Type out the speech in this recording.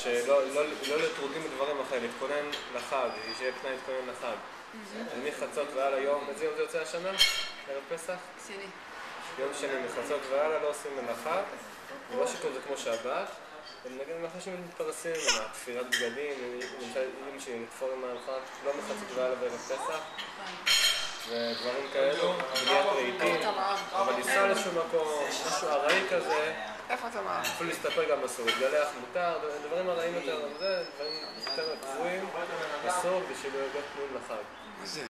שלא לטרודים בדברים אחרים, להתכונן לחג, שיהיה פנאי להתכונן לחג. מחצות ועל היום, איזה יום זה יוצא השנה? ערב פסח? שני. יום שני, מחצות ועל לא עושים מלאכה, ולא שכל זה כמו שבת. נגיד מלאכה שמתפרסים, תפירת בגדים, אם שנתפור עם ההלכה, לא מחצות ועל בערב פסח. ודברים כאלו, בליית רהיטים, אבל לנסוע לאיזשהו מקום, משהו ארעי כזה, איפה אתה אמר? אפילו להסתפר גם אסור, להתגלח מותר, דברים ארעיים יותר, זה דברים יותר קבועים, אסור בשביל להיות פנויים לחג.